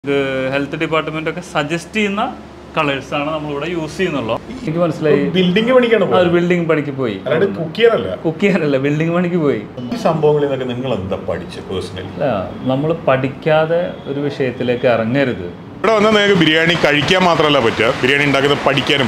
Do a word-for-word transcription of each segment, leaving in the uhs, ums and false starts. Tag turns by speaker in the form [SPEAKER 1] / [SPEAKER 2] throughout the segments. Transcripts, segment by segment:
[SPEAKER 1] The health department suggests colors are used in the law. It was like
[SPEAKER 2] building
[SPEAKER 1] a building panikipoi.
[SPEAKER 2] Cookier,
[SPEAKER 1] cookier, building panikipoi.
[SPEAKER 2] Some bowl in the Padic personally.
[SPEAKER 1] Namal Padika, the Rivishatle Karangerdu.
[SPEAKER 2] But on the biryani, Karika Matra Lavata, biryani in the Padikan.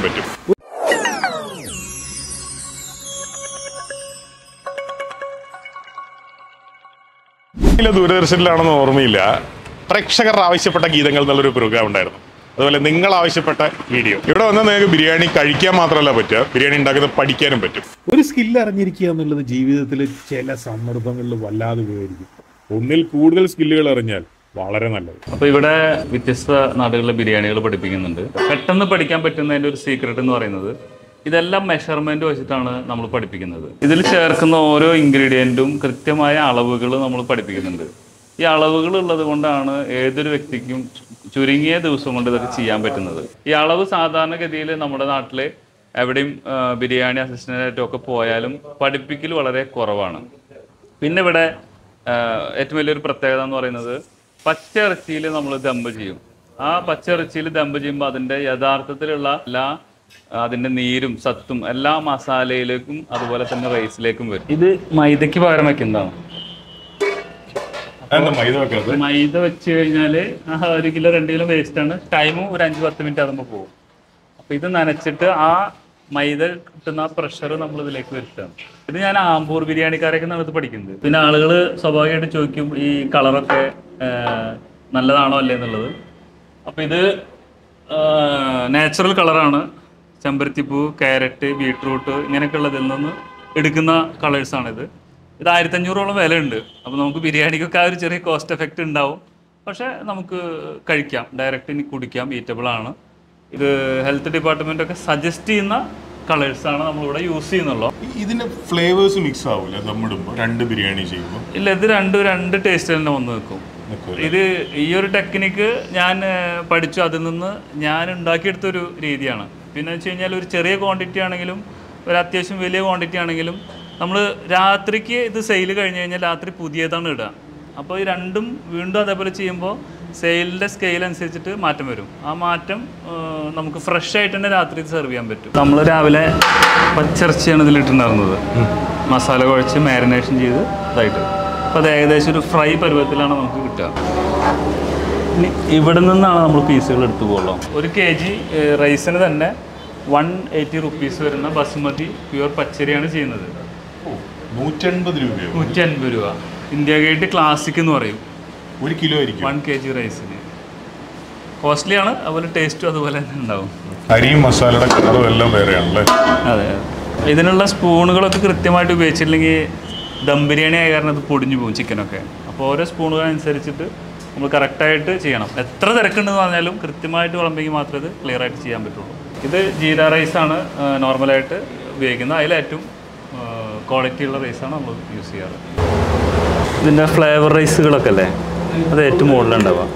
[SPEAKER 2] Ormilla. Prexaka Ravishapata Gidangal the program. The Ningal Avishapata video. You don't know biryani, Karika Matra Lavata, biryani in the Padikan.
[SPEAKER 3] What is skill are Nirki on the G V Chela Summer Valla the way? Unil Kudal skill or Nel.
[SPEAKER 1] അപ്പോൾ ഇവിടെ വ്യത്യസ്ത നാടുകളിലെ ബിരിയാണികൾ പഠിപ്പിക്കുന്നുണ്ട്. പെട്ടെന്ന് പഠിക്കാൻ പറ്റുന്നതിന്റെ ഒരു secret എന്ന് പറയുന്നത് ഇതെല്ലാം മെഷർമെന്റ് വെച്ചിട്ടാണ് നമ്മൾ പഠിപ്പിക്കുന്നത്. ഇതിൽ ചേർക്കുന്ന ഓരോ ഇൻഗ്രീഡിയന്റും കൃത്യമായ അളവുകൾ നമ്മൾ പഠിപ്പിക്കുന്നുണ്ട്. ഈ അളവുകൾ ഉള്ളത് കൊണ്ടാണ് ഏതൊരു വ്യക്തിക്കും ചുരുങ്ങിയ ദിവസം കൊണ്ട് ഇതൊക്കെ ചെയ്യാൻ പറ്റുന്നത്. ഈ അളവ് സാധാരണഗതിയിൽ നമ്മുടെ നാട്ടിലെ എവിടെയും ബിരിയാണി അസിസ്റ്റന്റായിട്ടൊക്കെ പോയാലും പഠിപ്പിക്കൽ വളരെ കുറവാണ്. പിന്നെ ഇവിടെ ഏറ്റവും വലിയൊരു പ്രത്യേകത എന്ന് പറയുന്നത് പച്ചയിറച്ചിയിൽ നമ്മൾ ദമ്പ് ചെയ്യും. ആ പച്ചയിറച്ചിയിൽ ദമ്പ് ചെയ്യുമ്പോൾ അതിൻ്റെ യഥാർത്ഥത്തിലുള്ള എല്ലാ അതിൻ്റെ നീരും സത്തും എല്ലാ മസാലയിലേക്കും അതുപോലെ തന്നെ റൈസിലേക്കും വരും. ഇത് മൈദയ്ക്ക് പകരം വെക്കുന്നതാണ്. മൈദ വെച്ച് കഴിഞ്ഞാൽ ഒരു കിലോ രണ്ട് കിലോ വേസ്റ്റ് ആണ്. ടൈമും ഒരു അഞ്ച് പത്ത് മിനിറ്റ് ആകുമ്പോൾ പോകും. അപ്പോൾ ഇത് നനച്ചിട്ട് ആ മൈദ കിട്ടുന്ന ആ പ്രഷർ നമ്മൾ ഇതിലേക്ക് വരുത്താണ്. ഇത് ഞാൻ ആമ്പൂർ ബിരിയാണിക്കാരൊക്കെ ആണ് ഇത് പഠിക്കുന്നത്. പിന്നെ ആളുകൾ സ്വാഭാവികമായിട്ട് ചോദിക്കും ഈ കളറൊക്കെ നല്ലതാണോ അല്ലേ എന്നുള്ളത്. അപ്പോൾ ഇത് നാച്ചുറൽ കളറാണ്. ചെമ്പരത്തിപ്പൂ, ക്യാരറ്റ്, ബീട്രൂട്ട് ഇങ്ങനെയൊക്കെ ഉള്ളതിൽ നിന്ന് എടുക്കുന്ന കളേഴ്സാണിത്. ഇത് ആയിരത്തഞ്ഞൂറോളം വില ഉണ്ട്. അപ്പോൾ നമുക്ക് ബിരിയാണിക്കൊക്കെ ആ ഒരു ചെറിയ കോസ്റ്റ് എഫക്റ്റ് ഉണ്ടാവും. പക്ഷേ നമുക്ക് കഴിക്കാം, ഡയറക്റ്റ് ഇനി കുടിക്കാം, ഈറ്റബിൾ ആണ്. ഇത് ഹെൽത്ത് ഡിപ്പാർട്ട്മെന്റ് ഒക്കെ സജസ്റ്റ് ചെയ്യുന്ന കളേഴ്സ് ആണ് നമ്മളിവിടെ യൂസ് ചെയ്യുന്നുള്ളൂ.
[SPEAKER 2] ഇതിന്റെ ഫ്ലേവേഴ്സ് മിക്സ് ആവില്ല നമ്മളിടുമ്പോൾ രണ്ട് ബിരിയാണി ചെയ്യുമ്പോൾ?
[SPEAKER 1] ഇല്ല, ഇത് രണ്ട് രണ്ട് ടേസ്റ്റ് തന്നെ വന്ന് നിൽക്കും. ഇത് ഈ ഒരു ടെക്നിക്ക് ഞാൻ പഠിച്ചു, അതിൽ നിന്ന് ഞാൻ ഉണ്ടാക്കിയെടുത്തൊരു രീതിയാണ്. പിന്നെ വെച്ച് കഴിഞ്ഞാൽ ഒരു ചെറിയ ക്വാണ്ടിറ്റി ആണെങ്കിലും ഒരു അത്യാവശ്യം വലിയ ക്വാണ്ടിറ്റി ആണെങ്കിലും നമ്മൾ രാത്രിക്ക് ഇത് സെയിൽ കഴിഞ്ഞ് കഴിഞ്ഞാൽ രാത്രി പുതിയതാണ് ഇടുക. അപ്പോൾ ഈ രണ്ടും വീണ്ടും അതേപോലെ ചെയ്യുമ്പോൾ സെയിലിൻ്റെ സ്കെയിൽ അനുസരിച്ചിട്ട് മാറ്റം വരും. ആ മാറ്റം നമുക്ക് ഫ്രഷ് ആയിട്ട് തന്നെ രാത്രി സെർവ് ചെയ്യാൻ പറ്റും. നമ്മൾ രാവിലെ പച്ചിറച്ചിയാണ് ഇതിലിട്ടുണ്ടായിരുന്നത്. മസാല കുഴച്ച് മാരിനേഷൻ ചെയ്ത് ഇതായിട്ട്. അപ്പോൾ അത് ഏകദേശം ഒരു ഫ്രൈ പരുവത്തിലാണ് നമുക്ക് കിട്ടുക. ഇനി ഇവിടെ നിന്നാണ് നമ്മൾ പീസുകൾ എടുത്തു പോകുള്ളൂ. ഒരു കെ ജി റൈസിന് തന്നെ വൺ എയ്റ്റി റുപ്പീസ് വരുന്ന ബസുമതി പ്യുവർ പച്ചരിയാണ് ചെയ്യുന്നത്.
[SPEAKER 2] നൂറ്റി അൻപത് രൂപ
[SPEAKER 1] നൂറ്റി അൻപത് രൂപ ഇന്ത്യ ഗേറ്റ് ക്ലാസിക് എന്ന് പറയും.
[SPEAKER 2] ഒരു കിലോ ആയിരിക്കും
[SPEAKER 1] വൺ കെ ജി റൈസിന്. കോസ്റ്റ്ലി ആണ്, അതുപോലെ ടേസ്റ്റും അതുപോലെ തന്നെ ഉണ്ടാവും.
[SPEAKER 2] അരിയും മസാലയുടെ കളറും എല്ലാം വേറെയാണല്ലേ?
[SPEAKER 1] അതെ. ഇതിനുള്ള സ്പൂണുകളൊക്കെ കൃത്യമായിട്ട് ഉപയോഗിച്ചില്ലെങ്കിൽ ദം ബിരിയാണി ആയ കാരണം അത് പൊടിഞ്ഞു പോകും ചിക്കനൊക്കെ. അപ്പോൾ ഓരോ സ്പൂണുകൾ അനുസരിച്ചിട്ട് നമ്മൾ കറക്റ്റായിട്ട് ചെയ്യണം. എത്ര തിരക്കുണ്ടെന്ന് പറഞ്ഞാലും കൃത്യമായിട്ട് വിളമ്പെങ്കിൽ മാത്രമേ ഇത് ക്ലിയർ ആയിട്ട് ചെയ്യാൻ പറ്റുള്ളൂ. ഇത് ജീര റൈസാണ് നോർമലായിട്ട് ഉപയോഗിക്കുന്നത്. അതിലേറ്റവും ക്വാളിറ്റി ഉള്ള റൈസാണ് നമ്മൾ യൂസ് ചെയ്യാറ്. ഇതിൻ്റെ ഫ്ലേവർ റൈസുകളൊക്കെ അല്ലേ, അത് ഏറ്റവും മുകളിലുണ്ടാവുക.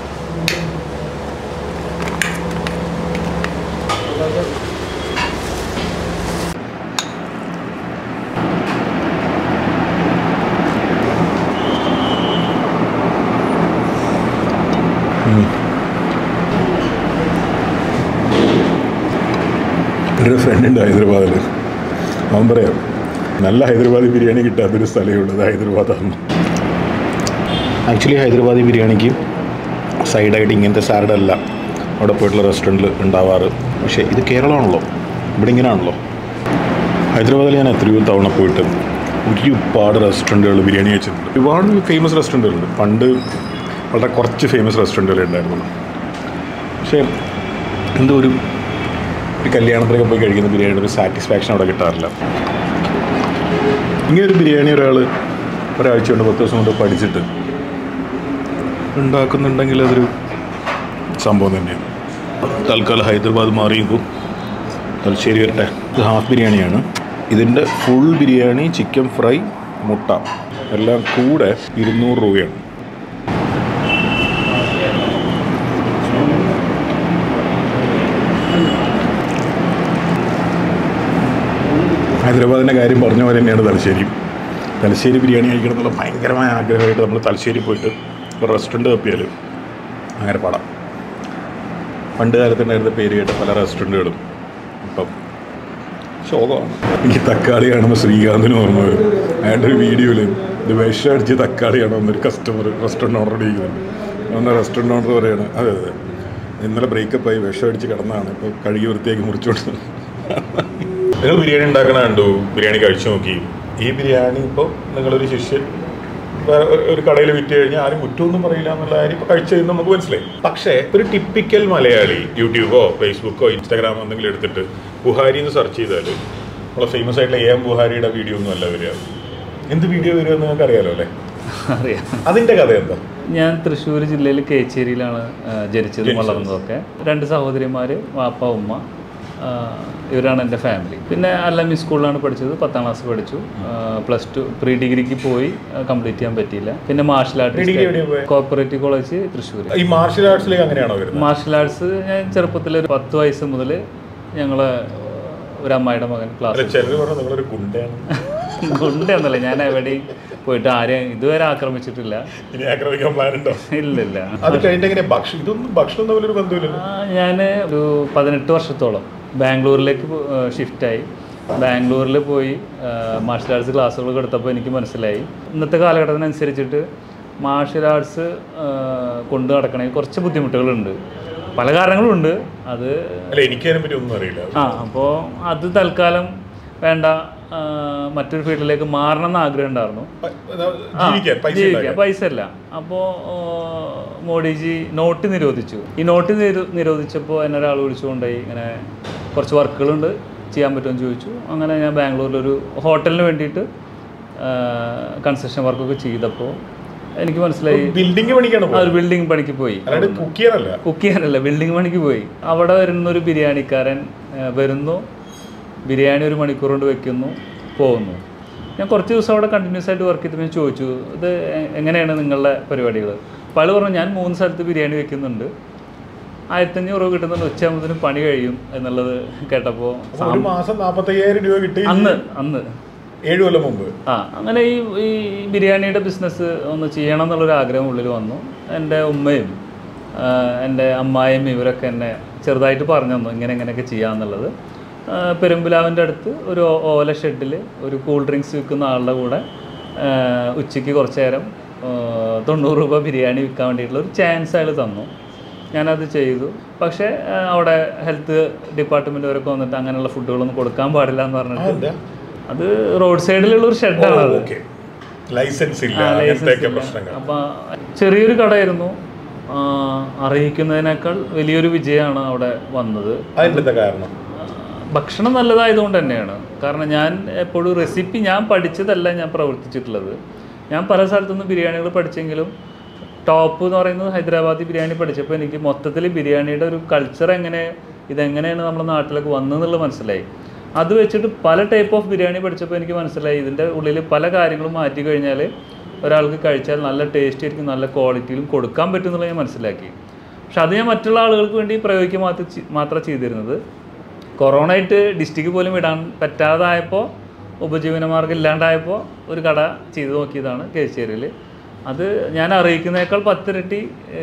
[SPEAKER 2] ഒരു ഫ്രണ്ട് ഉണ്ട് ഹൈദരാബാദിൽ. അവൻ പറയാം നല്ല ഹൈദരാബാദി ബിരിയാണി കിട്ടാത്തൊരു സ്ഥലമേ ഉള്ളത് ഹൈദരാബാദാണ്. ആക്ച്വലി ഹൈദരാബാദി ബിരിയാണിക്ക് സൈഡായിട്ട് ഇങ്ങനത്തെ സാലഡല്ല അവിടെ പോയിട്ടുള്ള റെസ്റ്റോറൻറ്റിൽ ഉണ്ടാവാറ്. പക്ഷേ ഇത് കേരളമാണല്ലോ, ഇവിടെ ഇങ്ങനെയാണല്ലോ. ഹൈദരാബാദിൽ ഞാൻ എത്രയോ തവണ പോയിട്ട് ഒരുപാട് റെസ്റ്റോറൻറ്റുകൾ ബിരിയാണി കഴിച്ചിട്ടുണ്ട്. ഒരുപാട് ഫേമസ് റെസ്റ്റോറൻറ്റുകളുണ്ട്. പണ്ട് വളരെ കുറച്ച് ഫേമസ് റെസ്റ്റോറൻറ്റുകൾ ഉണ്ടായിരുന്നുള്ളൂ. പക്ഷേ എന്തോ ഒരു ഒരു കല്യാണത്തിനൊക്കെ പോയി കഴിക്കുന്ന ബിരിയാണിയുടെ ഒരു സാറ്റിസ്ഫാക്ഷൻ അവിടെ കിട്ടാറില്ല. ഇങ്ങനൊരു ബിരിയാണി ഒരാൾ ഒരാഴ്ച കൊണ്ട് പത്ത് ദിവസം കൊണ്ട് പഠിച്ചിട്ട് ഉണ്ടാക്കുന്നുണ്ടെങ്കിൽ അതൊരു സംഭവം തന്നെയാണ്. തൽക്കാലം ഹൈദരാബാദ് മാറിയുമ്പോൾ തലശ്ശേരി വരട്ടെ. ഇത് ഹാഫ് ബിരിയാണിയാണ്. ഇതിൻ്റെ ഫുൾ ബിരിയാണി, ചിക്കൻ ഫ്രൈ, മുട്ട എല്ലാം കൂടെ ഇരുന്നൂറ് രൂപയാണ്. ഹൈദരാബാദിൻ്റെ കാര്യം പറഞ്ഞ പോലെ തന്നെയാണ് തലശ്ശേരി. തലശ്ശേരി ബിരിയാണി കഴിക്കണം എന്നുള്ള ഭയങ്കരമായ ആഗ്രഹമായിട്ട് നമ്മൾ തലശ്ശേരി പോയിട്ട് ഒരു റെസ്റ്റോറൻറ്റ് തപ്പിയാൽ അങ്ങനെ പാടാം. പണ്ട് കാലത്തുണ്ടായിരുന്ന പേര് കേട്ട പല റെസ്റ്റോറൻറ്റുകളും ഇപ്പം ശോകമാണ്. എനിക്ക് തക്കാളി കാണുമ്പോൾ ശ്രീകാന്തിന് ഓർമ്മ വരും. അയാളുടെ ഒരു വീഡിയോയിൽ ഇത് വിഷം അടിച്ച് തക്കാളിയാണോ എന്നൊരു കസ്റ്റമർ റെസ്റ്റോറൻറ്റ് ഓർഡർ ചെയ്യുന്നുണ്ട്. ഒന്ന് റെസ്റ്റോറൻറ്റ് ഓർഡർ പറയുകയാണ്, അതെ അതെ ഇന്നലെ ബ്രേക്കപ്പായി വിഷം അടിച്ച് കിടന്നതാണ്, ഇപ്പോൾ കഴുകി വൃത്തിയാക്കി മുറിച്ചോണ്ട്. നിങ്ങൾ ബിരിയാണി ഉണ്ടാക്കണ കണ്ടു, ബിരിയാണി കഴിച്ചു നോക്കി. ഈ ബിരിയാണി ഇപ്പോൾ നിങ്ങളൊരു ശിഷ്യൻ ഒരു കടയിൽ വിറ്റ് കഴിഞ്ഞാൽ ആരും കുറ്റമൊന്നും പറയില്ല എന്നുള്ള കാര്യം ഇപ്പോൾ കഴിച്ചു കഴിഞ്ഞാൽ നമുക്ക് മനസ്സിലായി. പക്ഷേ ഒരു ടിപ്പിക്കൽ മലയാളി യൂട്യൂബോ ഫേസ്ബുക്കോ ഇൻസ്റ്റാഗ്രാമോ എന്തെങ്കിലും എടുത്തിട്ട് ബുഹാരി എന്ന് സെർച്ച് ചെയ്താൽ നമ്മളെ ഫേമസ് ആയിട്ടുള്ള എ എം ബുഹാരിയുടെ വീഡിയോ ഒന്നും അല്ല വരിക. എന്ത് വീഡിയോ വരുമെന്ന് നിങ്ങൾക്ക് അറിയാലോ അല്ലേ?
[SPEAKER 1] അറിയാം.
[SPEAKER 2] അതിൻ്റെ കഥ എന്താ?
[SPEAKER 1] ഞാൻ തൃശ്ശൂർ ജില്ലയിൽ കേച്ചേരിയിലാണ് ജനിച്ചതും വളർന്നതൊക്കെ. രണ്ട് സഹോദരിമാർ, വാപ്പ ഉമ്മ, ഇവരാണ് എൻ്റെ ഫാമിലി. പിന്നെ അല്ലമി സ്കൂളിലാണ് പഠിച്ചത്. പത്താം ക്ലാസ് പഠിച്ചു. പ്ലസ് ടു പ്രീ ഡിഗ്രിക്ക് പോയി, കംപ്ലീറ്റ് ചെയ്യാൻ പറ്റിയില്ല. പിന്നെ martial arts cooperative college Thrissur.
[SPEAKER 2] ഈ മാർഷൽ ആർട്സിലേക്ക് അങ്ങനെയാണോ വരുന്നത്?
[SPEAKER 1] മാർഷൽ ആർട്സ് ഞാൻ ചെറുപ്പത്തിൽ ഒരു പത്ത് വയസ്സ് മുതൽ ഞങ്ങള് ഒരു അമ്മായിയുടെ മകൻ ക്ലാസ്. ഗുണ്ടൊന്നുമല്ല, ഞാൻ എവിടെയും പോയിട്ട് ആരെയും ഇതുവരെ ആക്രമിച്ചിട്ടില്ല. ഇല്ലില്ല. ഞാൻ ഒരു പതിനെട്ട് വർഷത്തോളം ബാംഗ്ലൂരിലേക്ക് ഷിഫ്റ്റായി. ബാംഗ്ലൂരിൽ പോയി മാർഷൽ ആർട്സ് ക്ലാസ്സുകളൊക്കെ എടുത്തപ്പോൾ എനിക്ക് മനസ്സിലായി ഇന്നത്തെ കാലഘട്ടത്തിനനുസരിച്ചിട്ട് മാർഷൽ ആർട്സ് കൊണ്ടു നടക്കണമെങ്കിൽ കുറച്ച് ബുദ്ധിമുട്ടുകളുണ്ട്. പല കാരണങ്ങളുണ്ട്. അത്
[SPEAKER 2] എനിക്കതിനെപ്പറ്റി ഒന്നും അറിയില്ല.
[SPEAKER 1] ആ അപ്പോൾ അത് തൽക്കാലം വേണ്ട, മറ്റൊരു ഫീൽഡിലേക്ക് മാറണം എന്ന് ആഗ്രഹം ഉണ്ടായിരുന്നു. ജീവിക്കാൻ പൈസ അല്ല. അപ്പോൾ മോഡിജി നോട്ട് നിരോധിച്ചു. ഈ നോട്ട് നിരോധിച്ചപ്പോൾ എന്നെ ഒരാൾ വിളിച്ചുകൊണ്ടായി, ഇങ്ങനെ കുറച്ച് വർക്കുകളുണ്ട്, ചെയ്യാൻ പറ്റുമെന്ന് ചോദിച്ചു. അങ്ങനെ ഞാൻ ബാംഗ്ലൂരിലൊരു ഹോട്ടലിന് വേണ്ടിയിട്ട് കൺസ്ട്രക്ഷൻ വർക്കൊക്കെ ചെയ്തപ്പോൾ എനിക്ക് മനസ്സിലായി ബിൽഡിംഗ് പണിക്കാണ്. ഒരു ബിൽഡിംഗ് പണിക്ക് പോയി, കുക്ക് ചെയ്യാനല്ല, ബിൽഡിംഗ് പണിക്ക് പോയി. അവിടെ വരുന്നൊരു ബിരിയാണിക്കാരൻ വരുന്നു, ബിരിയാണി ഒരു മണിക്കൂർ കൊണ്ട് വെക്കുന്നു, പോകുന്നു. ഞാൻ കുറച്ച് ദിവസം അവിടെ കണ്ടിന്യൂസ് ആയിട്ട് വർക്ക് ചെയ്തപ്പോൾ ഞാൻ ചോദിച്ചു, ഇത് എങ്ങനെയാണ് നിങ്ങളുടെ പരിപാടികൾ? പല പറഞ്ഞു, ഞാൻ മൂന്ന് സ്ഥലത്ത് ബിരിയാണി വെക്കുന്നുണ്ട്, ആയിരത്തഞ്ഞൂറ് രൂപ കിട്ടുന്നുണ്ട്, ഉച്ചയാകുമ്പോഴത്തേനും പണി കഴിയും എന്നുള്ളത് കേട്ടപ്പോൾ അന്ന് അന്ന്
[SPEAKER 2] ഏഴ് കൊല്ലം മുമ്പ്
[SPEAKER 1] ആ അങ്ങനെ ഈ ഈ ബിരിയാണിയുടെ ബിസിനസ് ഒന്ന് ചെയ്യണം എന്നുള്ളൊരു ആഗ്രഹം ഉള്ളിൽ വന്നു. എൻ്റെ ഉമ്മയും എൻ്റെ അമ്മായും ഇവരൊക്കെ എന്നെ ചെറുതായിട്ട് പറഞ്ഞു തന്നു ഇങ്ങനെ ഇങ്ങനെയൊക്കെ ചെയ്യാമെന്നുള്ളത്. പെരുമ്പിലാവിൻ്റെ അടുത്ത് ഒരു ഓല ഷെഡിൽ ഒരു കൂൾ ഡ്രിങ്ക്സ് വിൽക്കുന്ന ആളുടെ കൂടെ ഉച്ചയ്ക്ക് കുറച്ച് നേരം തൊണ്ണൂറ് രൂപ ബിരിയാണി വിൽക്കാൻ വേണ്ടിയിട്ടുള്ള ഒരു ചാൻസ് അയാൾ തന്നു. ഞാനത് ചെയ്തു. പക്ഷേ അവിടെ ഹെൽത്ത് ഡിപ്പാർട്ട്മെൻറ്റുകാരൊക്കെ വന്നിട്ട് അങ്ങനെയുള്ള ഫുഡുകളൊന്നും കൊടുക്കാൻ പാടില്ല എന്ന് പറഞ്ഞിട്ട്, അത് റോഡ് സൈഡിലുള്ള ഒരു ഷെഡാണ് അത്.
[SPEAKER 2] ലൈസൻസ് ഇല്ല.
[SPEAKER 1] അപ്പം ചെറിയൊരു കടയായിരുന്നു. അറിയിക്കുന്നതിനേക്കാൾ വലിയൊരു വിജയമാണ് അവിടെ വന്നത്.
[SPEAKER 2] അതിൻ്റെ കാരണം
[SPEAKER 1] ഭക്ഷണം നല്ലതായതുകൊണ്ട് തന്നെയാണ്. കാരണം ഞാൻ എപ്പോഴും റെസിപ്പി ഞാൻ പഠിച്ചതല്ല ഞാൻ പ്രവർത്തിച്ചിട്ടുള്ളത്. ഞാൻ പല സ്ഥലത്തുനിന്ന് ബിരിയാണികൾ പഠിച്ചെങ്കിലും ടോപ്പ് എന്ന് പറയുന്നത് ഹൈദരാബാദി ബിരിയാണി പഠിച്ചപ്പോൾ എനിക്ക് മൊത്തത്തിൽ ബിരിയാണിയുടെ ഒരു കൾച്ചർ എങ്ങനെ, ഇതെങ്ങനെയാണ് നമ്മുടെ നാട്ടിലേക്ക് വന്നതെന്നുള്ളത് മനസ്സിലായി. അത് വെച്ചിട്ട് പല ടൈപ്പ് ഓഫ് ബിരിയാണി പഠിച്ചപ്പോൾ എനിക്ക് മനസ്സിലായി ഇതിൻ്റെ ഉള്ളിൽ പല കാര്യങ്ങളും മാറ്റി കഴിഞ്ഞാൽ ഒരാൾക്ക് കഴിച്ചാൽ നല്ല ടേസ്റ്റ് ആയിരിക്കും, നല്ല ക്വാളിറ്റിയിലും കൊടുക്കാൻ പറ്റും എന്നുള്ളത് ഞാൻ മനസ്സിലാക്കി. പക്ഷെ അത് ഞാൻ മറ്റുള്ള ആളുകൾക്ക് വേണ്ടി പ്രയോഗിക്കുക മാത്രം മാത്രം ചെയ്തിരുന്നത്. കൊറോണ ആയിട്ട് ഡിസ്ട്രിക്ട് പോലും ഇടാൻ പറ്റാതായപ്പോൾ, ഉപജീവന മാർഗ്ഗം ഇല്ലാണ്ടായപ്പോൾ ഒരു കട ചെയ്തു നോക്കിയതാണ് കേച്ചേരിയിൽ. അത് ഞാൻ അറിയിക്കുന്നതിനേക്കാൾ പത്തിരട്ടി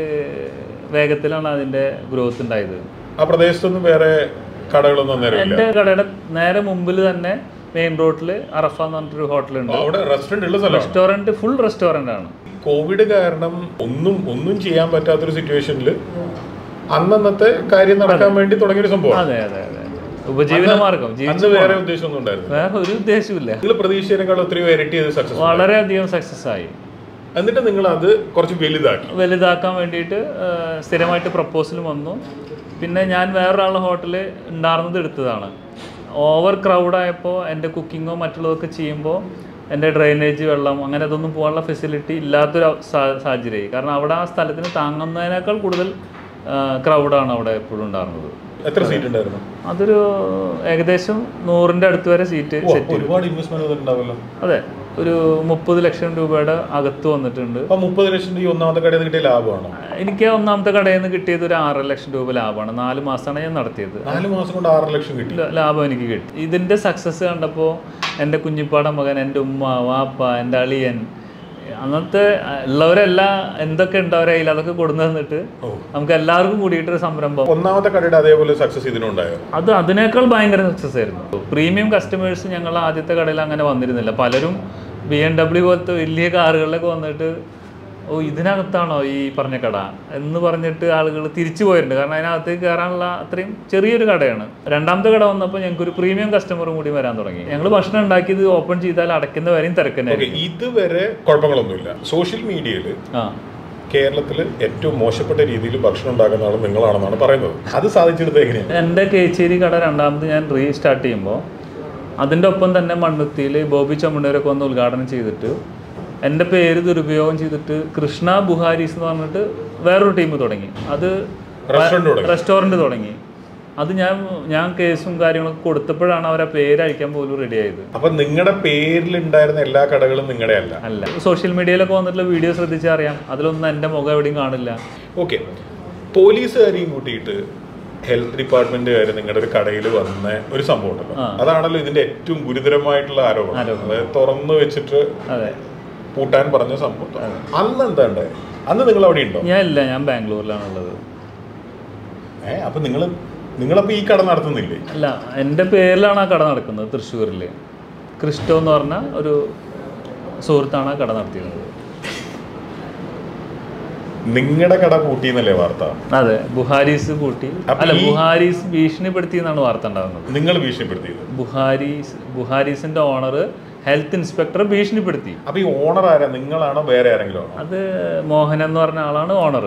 [SPEAKER 1] വേഗത്തിലാണ് അതിൻ്റെ ഗ്രോത്ത് ഉണ്ടായത്.
[SPEAKER 2] ആ പ്രദേശത്തൊന്നും വേറെ കടകളൊന്നും
[SPEAKER 1] എൻ്റെ കടയുടെ നേരെ മുമ്പിൽ തന്നെ മെയിൻ റോഡിൽ അറഫ എന്ന് പറഞ്ഞിട്ടൊരു ഹോട്ടലുണ്ട്. റെസ്റ്റോറൻറ്റ്, ഫുൾ റെസ്റ്റോറൻ്റ് ആണ്.
[SPEAKER 2] കോവിഡ് കാരണം ഒന്നും ഒന്നും ചെയ്യാൻ പറ്റാത്തൊരു സിറ്റുവേഷനിൽ അന്നന്നത്തെ കാര്യം നടക്കാൻ വേണ്ടി തുടങ്ങിയൊരു സംഭവം.
[SPEAKER 1] അതെ അതെ അതെ ഉപജീവന മാർഗം.
[SPEAKER 2] വേറെ ഉദ്ദേശമൊന്നും ഉണ്ടായിരുന്നു?
[SPEAKER 1] വേറെ ഒരു ഉദ്ദേശമില്ല.
[SPEAKER 2] നിങ്ങൾ പ്രതീക്ഷയേക്കാൾ ഒത്തിരി ഇരട്ടി സക്സസ്,
[SPEAKER 1] വളരെയധികം സക്സസ് ആയി.
[SPEAKER 2] എന്നിട്ട് നിങ്ങൾ അത് കുറച്ച് വലുതാക്കി.
[SPEAKER 1] വലുതാക്കാൻ വേണ്ടിയിട്ട് സ്ഥിരമായിട്ട് പ്രപ്പോസൽ വന്നു. പിന്നെ ഞാൻ വേറൊരാളുടെ ഹോട്ടൽ ഉണ്ടായിരുന്നത് എടുത്തതാണ്. ഓവർ ക്രൗഡായപ്പോൾ എൻ്റെ കുക്കിങ്ങോ മറ്റുള്ളതൊക്കെ ചെയ്യുമ്പോൾ എൻ്റെ ഡ്രെയിനേജ് വെള്ളം അങ്ങനെ അതൊന്നും പോകാനുള്ള ഫെസിലിറ്റി ഇല്ലാത്തൊരു സാഹചര്യമായി. കാരണം അവിടെ ആ സ്ഥലത്തിന് താങ്ങുന്നതിനേക്കാൾ കൂടുതൽ ക്രൗഡാണ് അവിടെ എപ്പോഴും ഉണ്ടായിരുന്നത്.
[SPEAKER 2] എത്ര സീറ്റ് ഉണ്ടായിരുന്നു?
[SPEAKER 1] അതൊരു ഏകദേശം നൂറിൻ്റെ അടുത്ത് വരെ സീറ്റ് സെറ്റ്.
[SPEAKER 2] ഒരുപാട് ഇൻവെസ്റ്റ്മെന്റ് ഉണ്ടാവല്ലോ.
[SPEAKER 1] അതെ, ഒരു മുപ്പത് ലക്ഷം രൂപയുടെ അകത്ത് വന്നിട്ടുണ്ട്.
[SPEAKER 2] മുപ്പത് ലക്ഷം രൂപ ഒന്നാമത്തെ കടയിൽ നിന്ന് കിട്ടിയ ലാഭമാണോ?
[SPEAKER 1] എനിക്ക് ഒന്നാമത്തെ കടയിൽ നിന്ന് കിട്ടിയത് ഒരു ആറര ലക്ഷം രൂപ ലാഭമാണ്. നാല് മാസമാണ് ഞാൻ നടത്തിയത്.
[SPEAKER 2] നാല് മാസം കൊണ്ട് ആറര ലക്ഷം കിട്ടി
[SPEAKER 1] ലാഭം എനിക്ക് കിട്ടി. ഇതിൻ്റെ സക്സസ് കണ്ടപ്പോൾ എൻ്റെ കുഞ്ഞിപ്പാട മകൻ, എൻ്റെ ഉമ്മ, വാപ്പ, എൻ്റെ അളിയൻ, അന്നത്തെ ഉള്ളവരെല്ലാം എന്തൊക്കെ ഉണ്ടവരായില്ല അതൊക്കെ കൊടുന്നു തന്നിട്ട് നമുക്ക് എല്ലാവർക്കും കൂടിയിട്ടൊരു സംരംഭം.
[SPEAKER 2] ഒന്നാമത്തെ കടയുടെ അതേപോലെ സക്സസ് ഇതിനുണ്ടായോ?
[SPEAKER 1] അത് അതിനേക്കാൾ ഭയങ്കര സക്സസ് ആയിരുന്നു. പ്രീമിയം കസ്റ്റമേഴ്സ് ഞങ്ങൾ ആദ്യത്തെ കടയിൽ അങ്ങനെ വന്നിരുന്നില്ല. പലരും ബി എം ഡബ്ല്യു പോലത്തെ വലിയ കാറുകളിലൊക്കെ വന്നിട്ട് ഓ ഇതിനകത്താണോ ഈ പറഞ്ഞ കട എന്ന് പറഞ്ഞിട്ട് ആളുകൾ തിരിച്ചു പോയിട്ടുണ്ട്. കാരണം അതിനകത്തേക്ക് കയറാനുള്ള അത്രയും ചെറിയൊരു കടയാണ്. രണ്ടാമത്തെ കട വന്നപ്പോൾ ഞങ്ങൾക്ക് ഒരു പ്രീമിയം കസ്റ്റമറും കൂടി വരാൻ തുടങ്ങി. ഞങ്ങൾ ഭക്ഷണം ഉണ്ടാക്കിയത് ഓപ്പൺ ചെയ്താൽ അടയ്ക്കുന്ന വരെയും തിരക്കന്നായിരിക്കും.
[SPEAKER 2] ഇതുവരെ കുഴപ്പങ്ങളൊന്നുമില്ല. സോഷ്യൽ മീഡിയയിൽ കേരളത്തിൽ ഏറ്റവും മോശപ്പെട്ട രീതിയിൽ ഭക്ഷണം ഉണ്ടാക്കുന്ന ആൾ നിങ്ങളാണെന്നാണ് പറയുന്നത്. അത് സാധിച്ചെടുത്തത് എങ്ങനെയാണ്?
[SPEAKER 1] എൻ്റെ കേച്ചേരി കട രണ്ടാമത് ഞാൻ റീസ്റ്റാർട്ട് ചെയ്യുമ്പോൾ അതിൻ്റെ ഒപ്പം തന്നെ മണ്ണുത്തിയിൽ ബോബി ചമ്മണ്ണൂരൊക്കെ വന്ന് ഉദ്ഘാടനം ചെയ്തിട്ട് എൻ്റെ പേര് ദുരുപയോഗം ചെയ്തിട്ട് കൃഷ്ണ ബുഹാരീസ് എന്ന് പറഞ്ഞിട്ട് വേറൊരു ടീം തുടങ്ങി. അത് റെസ്റ്റോറൻറ്റ് തുടങ്ങി. അത് ഞാൻ ഞാൻ കേസും കാര്യങ്ങളൊക്കെ കൊടുത്തപ്പോഴാണ് അവർ ആ പേര് അയക്കാൻ പോലും റെഡി ആയത്.
[SPEAKER 2] അപ്പൊ നിങ്ങളുടെ പേരിലുണ്ടായിരുന്ന എല്ലാ കടകളും നിങ്ങളുടെ അല്ല
[SPEAKER 1] അല്ല സോഷ്യൽ മീഡിയയിലൊക്കെ വന്നിട്ടുള്ള വീഡിയോ ശ്രദ്ധിച്ചാൽ അറിയാം, അതിലൊന്നും എൻ്റെ മുഖം എവിടെയും കാണില്ല.
[SPEAKER 2] ഓക്കെ, പോലീസുകാരെയും കൂട്ടിയിട്ട് ഹെൽത്ത് ഡിപ്പാർട്ട്മെന്റുകാർ നിങ്ങളുടെ ഒരു കടയിൽ വന്ന ഒരു സംഭവം ഉണ്ടല്ലോ, അതാണല്ലോ ഇതിന്റെ ഏറ്റവും ഗുരുതരമായിട്ടുള്ള ആരോപണം. അതായത് തുറന്നു വെച്ചിട്ട് പൂട്ടാൻ പറഞ്ഞ സംഭവം. അന്ന് എന്താ ഉണ്ടായത്? അന്ന് നിങ്ങൾ അവിടെ ഉണ്ടോ?
[SPEAKER 1] ഞാൻ ഇല്ല, ഞാൻ ബാംഗ്ലൂരിലാണുള്ളത്.
[SPEAKER 2] ഏ അപ്പൊ നിങ്ങൾ നിങ്ങളപ്പോൾ ഈ കട നടത്തുന്നില്ലേ?
[SPEAKER 1] അല്ല, എൻ്റെ പേരിലാണ് ആ കട നടക്കുന്നത്. തൃശ്ശൂരിൽ ക്രിസ്റ്റോ എന്ന് പറഞ്ഞ ഒരു സുഹൃത്താണ് ആ കട നടത്തിയിരുന്നത്.
[SPEAKER 2] നിങ്ങളുടെ കട പൂട്ടിയെന്നല്ലേ വാർത്ത?
[SPEAKER 1] അതെ, ബുഹാരീസ് പൂട്ടി. അല്ല, ബുഹാരീസ് ഭീഷണിപ്പെടുത്തി എന്നാണ് വാർത്ത ഉണ്ടാകുന്നത്.
[SPEAKER 2] നിങ്ങൾ ഭീഷണിപ്പെടുത്തിയത്?
[SPEAKER 1] ബുഹാരീസ് ബുഹാരീസിന്റെ ഓണർ ഹെൽത്ത് ഇൻസ്പെക്ടർ ഭീഷണിപ്പെടുത്തി.
[SPEAKER 2] അപ്പൊ ഈ ഓണർ ആരാ? നിങ്ങളാണോ വേറെ ആരെങ്കിലും?
[SPEAKER 1] അത് മോഹൻ എന്ന് പറഞ്ഞ ആളാണ് ഓണർ.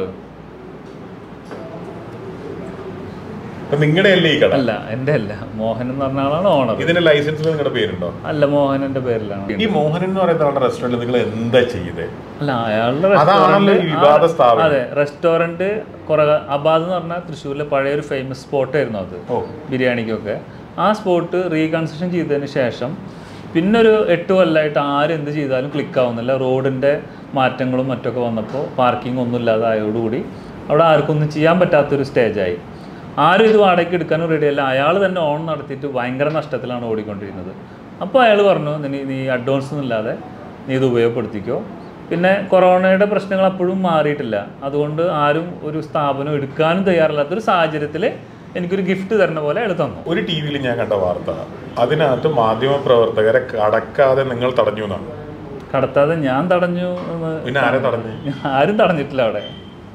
[SPEAKER 2] നിങ്ങളുടെ അല്ലേ ഈ കട?
[SPEAKER 1] അല്ല, എന്റെ അല്ല, മോഹൻ എന്ന് പറഞ്ഞ ആളാണ് ഓണർ.
[SPEAKER 2] ഇതിന്റെ ലൈസൻസിൽ നിങ്ങളുടെ പേരുണ്ടോ?
[SPEAKER 1] അല്ല, മോഹനന്റെ പേരിലാണ്.
[SPEAKER 2] ഈ മോഹൻ എന്ന് പറയുന്ന ആളുടെ റെസ്റ്റോറന്റ് നിങ്ങൾ എന്താ ചെയ്തേ?
[SPEAKER 1] അല്ല, അയാളുടെ റെസ്റ്റോറന്റ്, അതെ, റെസ്റ്റോറന്റ് കുറെ അബാദ് എന്ന് പറഞ്ഞാൽ തൃശ്ശൂരിലെ പഴയൊരു ഫേമസ് സ്പോട്ട് ആയിരുന്നു അത്, ബിരിയാണിക്കൊക്കെ. ആ സ്പോട്ട് റീകൺസ്ട്രക്ഷൻ ചെയ്തതിന് ശേഷം പിന്നെ ഒരു എട്ട് കൊല്ലമായിട്ട് ആരും എന്ത് ചെയ്താലും ക്ലിക്ക് ആവുന്നില്ല. റോഡിൻ്റെ മാറ്റങ്ങളും മറ്റൊക്കെ വന്നപ്പോൾ പാർക്കിംഗ് ഒന്നും ഇല്ലാതായതോടുകൂടി അവിടെ ആർക്കൊന്നും ചെയ്യാൻ പറ്റാത്തൊരു സ്റ്റേജായി. ആരും ഇത് വാടകയ്ക്ക് എടുക്കാനും റെഡിയല്ല. അയാൾ തന്നെ ഓൺ നടത്തിയിട്ട് ഭയങ്കര നഷ്ടത്തിലാണ് ഓടിക്കൊണ്ടിരിക്കുന്നത്. അപ്പോൾ അയാൾ പറഞ്ഞു, നീ നീ അഡ്വാൻസ് ഒന്നും ഇല്ലാതെ നീ ഇത് ഉപയോഗപ്പെടുത്തിക്കോ. പിന്നെ കൊറോണയുടെ പ്രശ്നങ്ങൾ അപ്പോഴും മാറിയിട്ടില്ല. അതുകൊണ്ട് ആരും ഒരു സ്ഥാപനം എടുക്കാനും തയ്യാറില്ലാത്തൊരു സാഹചര്യത്തിൽ എനിക്കൊരു ഗിഫ്റ്റ് തരുന്ന പോലെ അയാൾ തന്നു.
[SPEAKER 2] ഒരു ടി വിയിൽ ഞാൻ കണ്ട വാർത്ത, അതിനകത്ത് മാധ്യമ പ്രവർത്തകരെ കടക്കാതെ നിങ്ങൾ തടഞ്ഞു എന്നാണ്.
[SPEAKER 1] കടത്താതെ ഞാൻ തടഞ്ഞു?
[SPEAKER 2] പിന്നെ ആരെ തടഞ്ഞു?
[SPEAKER 1] ആരും തടഞ്ഞിട്ടില്ല. അവിടെ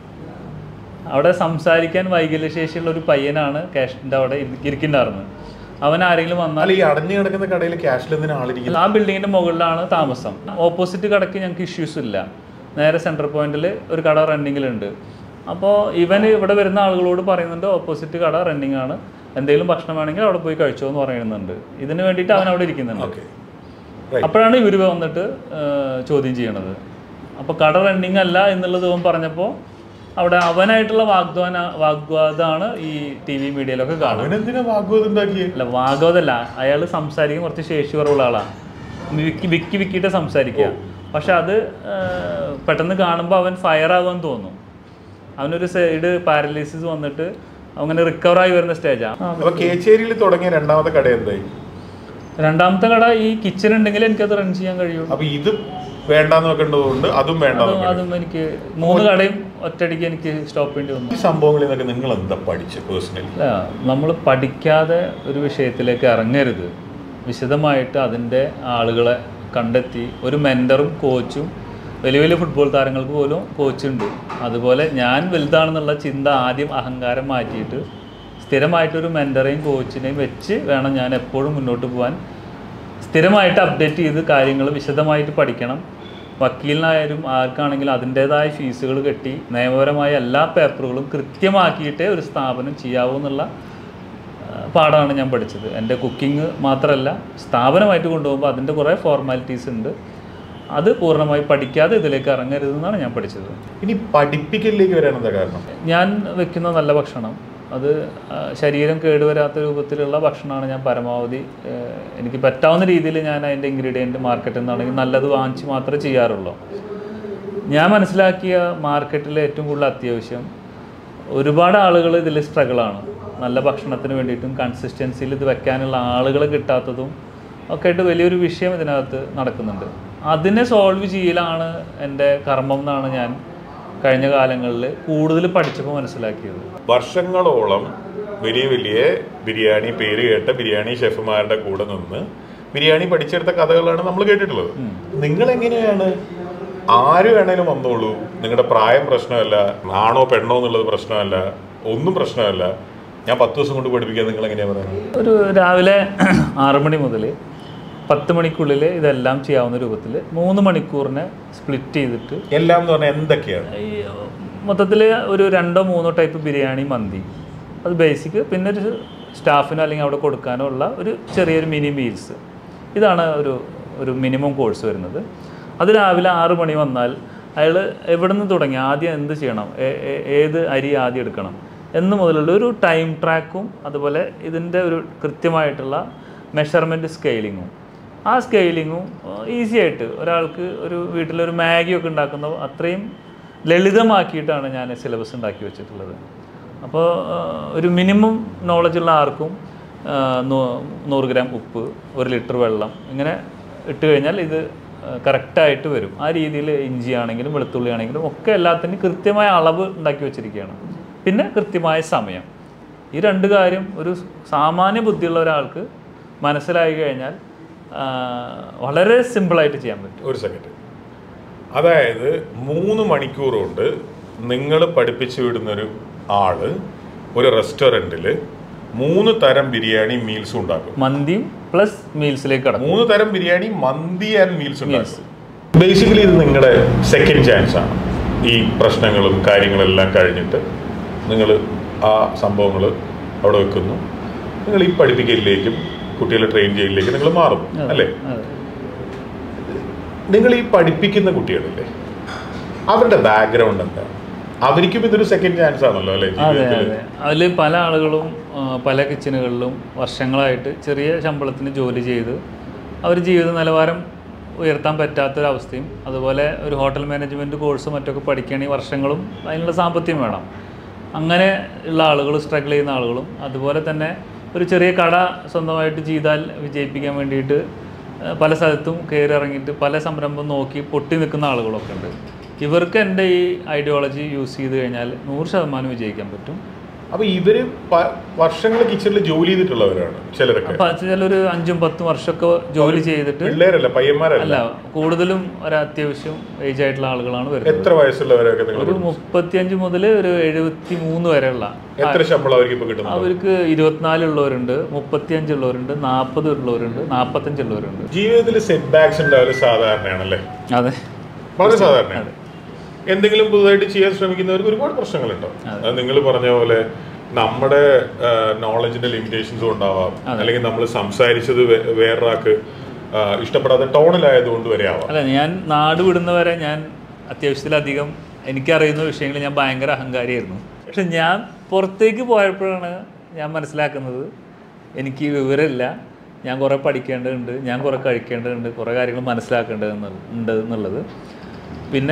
[SPEAKER 1] അവിടെ സംസാരിക്കാൻ വൈകല്യശേഷിയുള്ള ഒരു പയ്യനാണ് ക്യാഷിൻ്റെ അവിടെ ഇരിക്കുന്നുണ്ടായിരുന്നത്. അവൻ ആരെങ്കിലും വന്നാൽ
[SPEAKER 2] ഈ അടഞ്ഞു കിടക്കുന്ന കടയിൽ ക്യാഷിൽ എന്തിനാ ആളിരിക്കുന്നത്?
[SPEAKER 1] ആ ബിൽഡിങ്ങിൻ്റെ മുകളിലാണ് താമസം. ഓപ്പോസിറ്റ് കടയ്ക്ക് ഞങ്ങൾക്ക് ഇഷ്യൂസ് ഇല്ല. നേരെ സെൻട്രൽ പോയിന്റിൽ ഒരു കട റണ്ണിങ്ങിലുണ്ട്. അപ്പോൾ ഇവൻ ഇവിടെ വരുന്ന ആളുകളോട് പറയുന്നുണ്ട്, ഓപ്പോസിറ്റ് കട റണ്ണിങ് ആണ്, എന്തെങ്കിലും ഭക്ഷണം വേണമെങ്കിൽ അവിടെ പോയി കഴിച്ചോ എന്ന് പറയുന്നുണ്ട്. ഇതിന് വേണ്ടിയിട്ട് അവൻ അവിടെ ഇരിക്കുന്നുണ്ട്. അപ്പോഴാണ് ഇവർ വന്നിട്ട് ചോദ്യം ചെയ്യണത്. അപ്പോൾ കട റണ്ണിങ് അല്ല എന്നുള്ളത് അവൻ പറഞ്ഞപ്പോൾ അവിടെ അവനായിട്ടുള്ള വാഗ്വാന വാഗ്വാദമാണ് ഈ ടി വി മീഡിയയിലൊക്കെ കാണുന്നത്. അല്ല, വാഗ്വാദമല്ല, അയാൾ സംസാരിക്കാൻ കുറച്ച് ശേഷി കുറവുള്ള ആളാണ്. വിക്കി വിക്കി വിക്കിയിട്ട് സംസാരിക്കുക. പക്ഷെ അത് പെട്ടെന്ന് കാണുമ്പോൾ അവൻ ഫയർ ആകുമെന്ന് തോന്നും. അവനൊരു സൈഡ് പാരലൈസിസ് വന്നിട്ട് അങ്ങനെ റിക്കവറായി വരുന്ന സ്റ്റേജാണ്.
[SPEAKER 2] കേച്ചേരിയിൽ തുടങ്ങിയ രണ്ടാമത്തെ കട എന്തായി?
[SPEAKER 1] രണ്ടാമത്തെ കട ഈ കിച്ചൺ ഉണ്ടെങ്കിൽ എനിക്കത് റൺ ചെയ്യാൻ കഴിയും.
[SPEAKER 2] അപ്പൊ ഇത് വേണ്ടാന്ന് വെക്കേണ്ടതുകൊണ്ട് അതും വേണ്ട.
[SPEAKER 1] അതും എനിക്ക് മൂന്ന് കടയും ഒറ്റയടിക്ക് എനിക്ക് സ്റ്റോപ്പ് ചെയ്യേണ്ടി വന്നു.
[SPEAKER 2] ഈ സംഭവങ്ങളിൽ നിന്നൊക്കെ നിങ്ങൾ എന്താ പഠിച്ചത് പേഴ്സണലി?
[SPEAKER 1] അല്ല, നമ്മൾ പഠിക്കാതെ ഒരു വിഷയത്തിലേക്ക് ഇറങ്ങരുത്. വിശദമായിട്ട് അതിൻ്റെ ആളുകളെ കണ്ടെത്തി, ഒരു മെൻറ്ററും കോച്ചും, വലിയ വലിയ ഫുട്ബോൾ താരങ്ങൾക്ക് പോലും കോച്ചുണ്ട്. അതുപോലെ ഞാൻ വലുതാണെന്നുള്ള ചിന്ത ആദ്യം അഹങ്കാരം മാറ്റിയിട്ട് സ്ഥിരമായിട്ടൊരു മെൻറ്ററേയും കോച്ചിനെയും വെച്ച് വേണം ഞാൻ എപ്പോഴും മുന്നോട്ട് പോകാൻ. സ്ഥിരമായിട്ട് അപ്ഡേറ്റ് ചെയ്ത് കാര്യങ്ങൾ വിശദമായിട്ട് പഠിക്കണം. വക്കീലിനായാലും ആർക്കാണെങ്കിലും അതിൻ്റേതായ ഫീസുകൾ കെട്ടി നിയമപരമായ എല്ലാ പേപ്പറുകളും കൃത്യമാക്കിയിട്ടേ ഒരു സ്ഥാപനം ചെയ്യാവൂ എന്നുള്ള പാഠമാണ് ഞാൻ പഠിച്ചത്. എൻ്റെ കുക്കിംഗ് മാത്രമല്ല, സ്ഥാപനമായിട്ട് കൊണ്ടുപോകുമ്പോൾ അതിൻ്റെ കുറേ ഫോർമാലിറ്റീസ് ഉണ്ട്. അത് പൂർണ്ണമായി പഠിക്കാതെ ഇതിലേക്ക് ഇറങ്ങരുതെന്നാണ് ഞാൻ പഠിച്ചത്.
[SPEAKER 2] ഇനി പഠിപ്പിക്കലിലേക്ക് വരാനെന്താ കാരണം? ഞാൻ
[SPEAKER 1] വെക്കുന്ന നല്ല ഭക്ഷണം, അത് ശരീരം കേടുവരാത്ത രൂപത്തിലുള്ള ഭക്ഷണമാണ് ഞാൻ പരമാവധി എനിക്ക് പറ്റാവുന്ന രീതിയിൽ ഞാൻ അതിൻ്റെ ഇൻഗ്രീഡിയൻറ്റ് മാർക്കറ്റിൽ നിന്നാണെങ്കിൽ നല്ലത് വാങ്ങിച്ച് മാത്രമേ ചെയ്യാറുള്ളൂ. ഞാൻ മനസ്സിലാക്കിയ മാർക്കറ്റിലെ ഏറ്റവും കൂടുതൽ അത്യാവശ്യം ഒരുപാട് ആളുകൾ ഇതിൽ സ്ട്രഗിളാണ്. നല്ല ഭക്ഷണത്തിന് വേണ്ടിയിട്ടും കൺസിസ്റ്റൻസിയിൽ ഇത് വെക്കാനുള്ള ആളുകൾ കിട്ടാത്തതും ഒക്കെ ആയിട്ട് വലിയൊരു വിഷയം ഇതിനകത്ത് നടക്കുന്നുണ്ട്. അതിനെ സോൾവ് ചെയ്യലാണ് എൻ്റെ കർമ്മം എന്നാണ് ഞാൻ കഴിഞ്ഞ കാലങ്ങളിൽ കൂടുതൽ പഠിച്ചപ്പോൾ മനസ്സിലാക്കിയത്.
[SPEAKER 2] വർഷങ്ങളോളം വലിയ വലിയ ബിരിയാണി പേര് കേട്ട ബിരിയാണി ഷെഫുമാരുടെ കൂടെ നിന്ന് ബിരിയാണി പഠിച്ചെടുത്ത കഥകളാണ് നമ്മൾ കേട്ടിട്ടുള്ളത്. നിങ്ങൾ എങ്ങനെയാണ് ആര് വേണേലും വന്നോളൂ, നിങ്ങളുടെ പ്രായം പ്രശ്നമല്ല, ആണോ പെണ്ണോ എന്നുള്ളത് പ്രശ്നമല്ല, ഒന്നും പ്രശ്നമല്ല, ഞാൻ പത്ത് ദിവസം കൊണ്ട് പഠിപ്പിക്കാൻ നിങ്ങൾ എങ്ങനെയാണ് പറയുന്നത്?
[SPEAKER 1] ഒരു രാവിലെ ആറു മണി മുതൽ പത്ത് മണിക്കുള്ളിൽ ഇതെല്ലാം ചെയ്യാവുന്ന രൂപത്തിൽ മൂന്ന് മണിക്കൂറിനെ സ്പ്ലിറ്റ് ചെയ്തിട്ട്
[SPEAKER 2] എല്ലാം എന്ന് പറഞ്ഞാൽ എന്തൊക്കെയാണ്?
[SPEAKER 1] ഈ മൊത്തത്തിൽ ഒരു രണ്ടോ മൂന്നോ ടൈപ്പ് ബിരിയാണി, മന്തി, അത് ബേസിക്, പിന്നെ ഒരു സ്റ്റാഫിനോ അല്ലെങ്കിൽ അവിടെ കൊടുക്കാനോ ഉള്ള ഒരു ചെറിയൊരു മിനി മീൽസ്, ഇതാണ് ഒരു ഒരു മിനിമം കോഴ്സ് വരുന്നത്. അത് രാവിലെ ആറ് മണി വന്നാൽ അയാൾ എവിടെ നിന്ന് തുടങ്ങി, ആദ്യം എന്ത് ചെയ്യണം, ഏത് അരി ആദ്യം എടുക്കണം എന്ന് മുതലുള്ള ഒരു ടൈം ട്രാക്കും അതുപോലെ ഇതിൻ്റെ ഒരു കൃത്യമായിട്ടുള്ള മെഷർമെൻറ്റ് സ്കെയിലിങ്ങും, ആ സ്കെയിലിങ്ങും ഈസി ആയിട്ട് ഒരാൾക്ക് ഒരു വീട്ടിലൊരു മാഗിയൊക്കെ ഉണ്ടാക്കുന്ന അത്രയും ലളിതമാക്കിയിട്ടാണ് ഞാൻ സിലബസ് ഉണ്ടാക്കി വെച്ചിട്ടുള്ളത്. അപ്പോൾ ഒരു മിനിമം നോളജുള്ള ആർക്കും നൂറ് ഗ്രാം ഉപ്പ്, ഒരു ലിറ്റർ വെള്ളം ഇങ്ങനെ ഇട്ട് കഴിഞ്ഞാൽ ഇത് കറക്റ്റായിട്ട് വരും. ആ രീതിയിൽ ഇഞ്ചി ആണെങ്കിലും വെളുത്തുള്ളി ആണെങ്കിലും ഒക്കെ എല്ലാത്തിനും കൃത്യമായ അളവ് ഉണ്ടാക്കി വെച്ചിരിക്കുകയാണ്. പിന്നെ കൃത്യമായ സമയം. ഈ രണ്ട് കാര്യം ഒരു സാമാന്യ ബുദ്ധിയുള്ള ഒരാൾക്ക് മനസ്സിലായി കഴിഞ്ഞാൽ വളരെ സിമ്പിളായിട്ട് ചെയ്യാൻ പറ്റും.
[SPEAKER 2] ഒരു സെക്കൻഡ്, അതായത് മൂന്ന് മണിക്കൂർ കൊണ്ട് നിങ്ങൾ പഠിപ്പിച്ചു വിടുന്നൊരു ആള് ഒരു റെസ്റ്റോറൻറ്റിൽ മൂന്ന് തരം ബിരിയാണി മീൽസ് ഉണ്ടാക്കും.
[SPEAKER 1] മന്തിയും പ്ലസ് മീൽസിലേക്ക് കടക്കും.
[SPEAKER 2] മൂന്ന് തരം ബിരിയാണി, മന്തി ആൻഡ് മീൽസ് ഉണ്ടാക്കും. ബേസിക്കലി ഇത് നിങ്ങളുടെ സെക്കൻഡ് ചാൻസ് ആണ്. ഈ പ്രശ്നങ്ങളും കാര്യങ്ങളെല്ലാം കഴിഞ്ഞിട്ട് നിങ്ങൾ ആ സംഭവങ്ങൾ അവിടെ വെക്കുന്നു, നിങ്ങൾ ഈ പഠിപ്പിക്കലിലേക്കും കുട്ടികളെ ട്രെയിൻ ചെയ്യലിലേക്ക് നിങ്ങൾ മാറും അല്ലേ? നിങ്ങൾ ഈ പഠിപ്പിക്കുന്ന കുട്ടികളില്ലേ, അവരുടെ ബാക്ക്ഗ്രൗണ്ട് എന്താണ്? അവർക്കും ഇതൊരു സെക്കൻഡ് ചാൻസ് ആണല്ലോ അല്ലേ?
[SPEAKER 1] അതെ അതെ. അതിൽ പല ആളുകളും പല കിച്ചനുകളിലും വർഷങ്ങളായിട്ട് ചെറിയ ശമ്പളത്തിന് ജോലി ചെയ്ത് അവർ ജീവിത നിലവാരം ഉയർത്താൻ പറ്റാത്തൊരവസ്ഥയും, അതുപോലെ ഒരു ഹോട്ടൽ മാനേജ്മെൻറ്റ് കോഴ്സ് മറ്റൊക്കെ പഠിക്കുകയാണെങ്കിൽ വർഷങ്ങളും അതിനുള്ള സാമ്പത്തികം വേണം. അങ്ങനെ ഉള്ള ആളുകൾ, സ്ട്രഗിൾ ചെയ്യുന്ന ആളുകളും, അതുപോലെ തന്നെ ഒരു ചെറിയ കട സ്വന്തമായിട്ട് ചെയ്താൽ വിജയിപ്പിക്കാൻ വേണ്ടിയിട്ട് പല സ്ഥലത്തും കയറി ഇറങ്ങിയിട്ട് പല സംരംഭം നോക്കി പൊട്ടി നിൽക്കുന്ന ആളുകളൊക്കെ ഉണ്ട്. ഇവർക്ക് എൻ്റെ ഈ ഐഡിയോളജി യൂസ് ചെയ്ത് കഴിഞ്ഞാൽ നൂറ് ശതമാനം വിജയിക്കാൻ പറ്റും.
[SPEAKER 2] അപ്പോൾ ഇവർ വർഷങ്ങൾ കിച്ചണിൽ ജോലി ചെയ്തിട്ടുള്ളവരാണ് ചിലരൊക്കെ.
[SPEAKER 1] ചിലൊരു അഞ്ചും പത്തും വർഷമൊക്കെ ജോലി ചെയ്തിട്ട്,
[SPEAKER 2] പിള്ളേരല്ല, പയ്യന്മാരല്ല,
[SPEAKER 1] അല്ല കൂടുതലും ഒരു അത്യാവശ്യം ഏജ് ആയിട്ടുള്ള ആളുകളാണ് വരുന്നത്.
[SPEAKER 2] എത്ര വയസ്സുള്ളവരൊക്കെ?
[SPEAKER 1] ഒരു മുപ്പത്തിയഞ്ച് മുതൽ ഒരു എഴുപത്തി മൂന്ന് വരെയുള്ള.
[SPEAKER 2] എത്ര ശമ്പളം അവർക്ക് ഇപ്പോൾ കിട്ടുന്നത്?
[SPEAKER 1] അവർക്ക് ഇരുപത്തിനാലുള്ളവരുണ്ട്, മുപ്പത്തിയഞ്ചുള്ളവരുണ്ട്, നാൽപ്പത് ഉള്ളവരുണ്ട്, നാൽപ്പത്തഞ്ചുള്ളവരുണ്ട്.
[SPEAKER 2] ജീവിതത്തിൽ സെറ്റ് ബാക്സ് ഉണ്ടാവല് സാധാരണയാണല്ലേ?
[SPEAKER 1] അതെ,
[SPEAKER 2] വളരെ സാധാരണയാണ്. എന്തെങ്കിലും പുതുതായിട്ട് ചെയ്യാൻ ശ്രമിക്കുന്നവർക്ക് ഒരുപാട് പ്രശ്നങ്ങളുണ്ടാവും. അത് നിങ്ങൾ പറഞ്ഞ പോലെ നമ്മുടെ നോളജിന്റെ ലിമിറ്റേഷൻസും ഉണ്ടാവാം, അല്ലെങ്കിൽ നമ്മൾ സംസാരിച്ചത് വേറൊരാൾക്ക് ഇഷ്ടപ്പെടാത്ത ടോണിലായതുകൊണ്ട് വരെ ആവാം.
[SPEAKER 1] അല്ല, ഞാൻ നാട് വിടുന്നവരെ ഞാൻ അത്യാവശ്യത്തിലധികം എനിക്കറിയുന്ന വിഷയങ്ങൾ ഞാൻ ഭയങ്കര അഹങ്കാരിയായിരുന്നു. പക്ഷെ ഞാൻ പുറത്തേക്ക് പോയപ്പോഴാണ് ഞാൻ മനസ്സിലാക്കുന്നത് എനിക്ക് വിവരമില്ല, ഞാൻ കുറേ പഠിക്കേണ്ടതുണ്ട്, ഞാൻ കുറേ കഴിക്കേണ്ടതുണ്ട്, കുറേ കാര്യങ്ങൾ മനസ്സിലാക്കേണ്ടതുണ്ട് എന്നുള്ളത്. പിന്നെ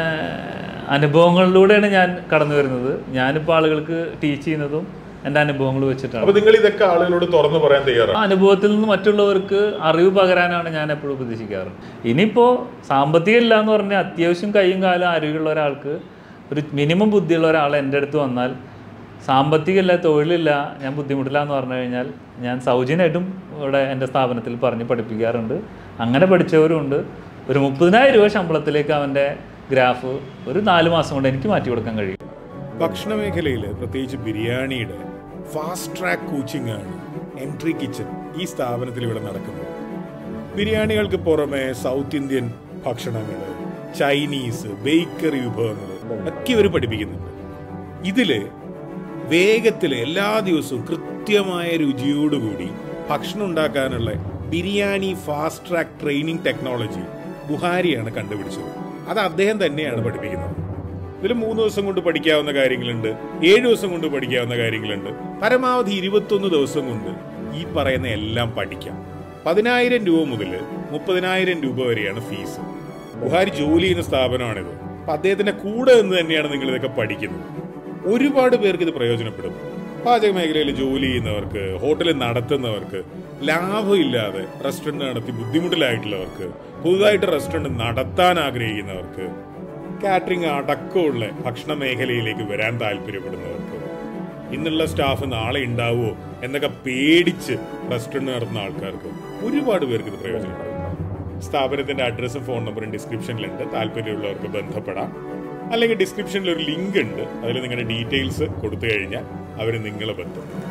[SPEAKER 1] അനുഭവങ്ങളിലൂടെയാണ് ഞാൻ കടന്നു വരുന്നത്. ഞാനിപ്പോൾ ആളുകൾക്ക് ടീച്ച് ചെയ്യുന്നതും എൻ്റെ അനുഭവങ്ങൾ വെച്ചിട്ടാണ്.
[SPEAKER 2] അപ്പോൾ നിങ്ങൾ ഇതൊക്കെ ആളുകളോട് തുറന്നു പറയാൻ തയ്യാറാണ്?
[SPEAKER 1] അനുഭവത്തിൽ നിന്ന് മറ്റുള്ളവർക്ക് അറിവ് പകരാനാണ് ഞാൻ എപ്പോഴും പ്രതീക്ഷിക്കാറ്. ഇനിയിപ്പോൾ സാമ്പത്തികം ഇല്ല എന്ന് പറഞ്ഞാൽ അത്യാവശ്യം കൈയും കാലും ആരോഗ്യമുള്ള ഒരാൾക്ക്, ഒരു മിനിമം ബുദ്ധിയുള്ള ഒരാൾ എൻ്റെ അടുത്ത് വന്നാൽ സാമ്പത്തികമില്ല, തൊഴിലില്ല, ഞാൻ ബുദ്ധിമുട്ടില്ല എന്ന് പറഞ്ഞു കഴിഞ്ഞാൽ ഞാൻ സൗജന്യമായിട്ടും ഇവിടെ എൻ്റെ സ്ഥാപനത്തിൽ പറഞ്ഞ് പഠിപ്പിക്കാറുണ്ട്. അങ്ങനെ പഠിച്ചവരുമുണ്ട്. ഒരു മുപ്പതിനായിരം രൂപ ശമ്പളത്തിലേക്ക് അവൻ്റെ ഗ്രാഫ് ഒരു നാല് മാസം കൊണ്ട് എനിക്ക് മാറ്റി കൊടുക്കാൻ കഴിയും.
[SPEAKER 3] ഭക്ഷണ മേഖലയിൽ പ്രത്യേകിച്ച് ബിരിയാണിയുടെ ഫാസ്റ്റ് ട്രാക്ക് കോച്ചിങ് ആണ് എൻട്രി കിച്ചൺ ഈ സ്ഥാപനത്തിൽ ഇവിടെ നടക്കുന്നത്. ബിരിയാണികൾക്ക് പുറമെ സൗത്ത് ഇന്ത്യൻ ഭക്ഷണങ്ങൾ, ചൈനീസ്, ബേക്കറി വിഭവങ്ങൾ ഒക്കെ ഇവർ പഠിപ്പിക്കുന്നുണ്ട്. ഇതില് വേഗത്തിൽ എല്ലാ ദിവസവും കൃത്യമായ രുചിയോടുകൂടി ഭക്ഷണം ഉണ്ടാക്കാനുള്ള biryani fast track training technology ബുഹാരിയാണ് കണ്ടുപിടിച്ചത്. അത് അദ്ദേഹം തന്നെയാണ് പഠിപ്പിക്കുന്നത്. ഇതിൽ മൂന്ന് ദിവസം കൊണ്ട് പഠിക്കാവുന്ന കാര്യങ്ങളുണ്ട്, ഏഴ് ദിവസം കൊണ്ട് പഠിക്കാവുന്ന കാര്യങ്ങളുണ്ട്, പരമാവധി ഇരുപത്തൊന്ന് ദിവസം കൊണ്ട് ഈ പറയുന്ന എല്ലാം പഠിക്കാം. പതിനായിരം രൂപ മുതൽ മുപ്പതിനായിരം രൂപ വരെയാണ് ഫീസ്. ബുഹാരി ജോലി ചെയ്യുന്ന സ്ഥാപനമാണിത്. അപ്പം അദ്ദേഹത്തിന്റെ കൂടെ നിന്ന് തന്നെയാണ് നിങ്ങൾ ഇതൊക്കെ പഠിക്കുന്നത്. ഒരുപാട് പേർക്ക് ഇത് പ്രയോജനപ്പെടും. പാചക മേഖലയിൽ ജോലി ചെയ്യുന്നവർക്ക്, ഹോട്ടൽ നടത്തുന്നവർക്ക്, ലാഭമില്ലാതെ റെസ്റ്റോറൻറ്റ് നടത്തി ബുദ്ധിമുട്ടിലായിട്ടുള്ളവർക്ക്, പുതുതായിട്ട് റെസ്റ്റോറൻറ്റ് നടത്താൻ ആഗ്രഹിക്കുന്നവർക്ക്, കാറ്ററിംഗ് അടക്കമുള്ള ഭക്ഷണ മേഖലയിലേക്ക് വരാൻ താല്പര്യപ്പെടുന്നവർക്ക്, ഇന്നുള്ള സ്റ്റാഫ് നാളെ ഉണ്ടാവുമോ എന്നൊക്കെ പേടിച്ച് റെസ്റ്റോറൻറ്റ് നടത്തുന്ന ആൾക്കാർക്ക് ഒരുപാട് പേർക്ക് ഇത് പ്രയോജനപ്പെടും. സ്ഥാപനത്തിന്റെ അഡ്രസ്സും ഫോൺ നമ്പറും ഡിസ്ക്രിപ്ഷനിലുണ്ട്. താല്പര്യമുള്ളവർക്ക് ബന്ധപ്പെടാം. അല്ലെങ്കിൽ ഡിസ്ക്രിപ്ഷനിൽ ഒരു ലിങ്ക് ഉണ്ട്, അതിൽ നിങ്ങളുടെ ഡീറ്റെയിൽസ് കൊടുത്തു കഴിഞ്ഞാൽ അവർ നിങ്ങളെ ബന്ധപ്പെടും.